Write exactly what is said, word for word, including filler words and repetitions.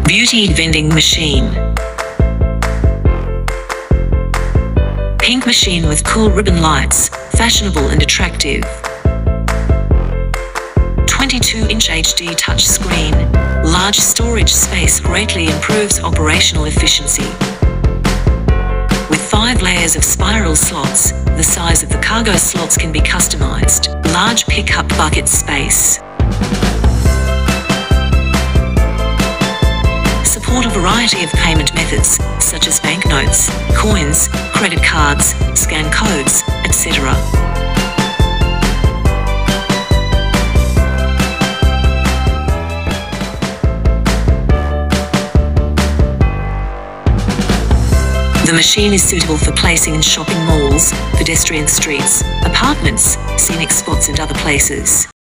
Beauty vending machine. Pink machine with cool ribbon lights, fashionable and attractive. twenty-two inch H D touch screen. Large storage space greatly improves operational efficiency. With five layers of spiral slots, the size of the cargo slots can be customized. Large pickup bucket space. Support a variety of payment methods, such as banknotes, coins, credit cards, scan codes, et cetera. The machine is suitable for placing in shopping malls, pedestrian streets, apartments, scenic spots and other places.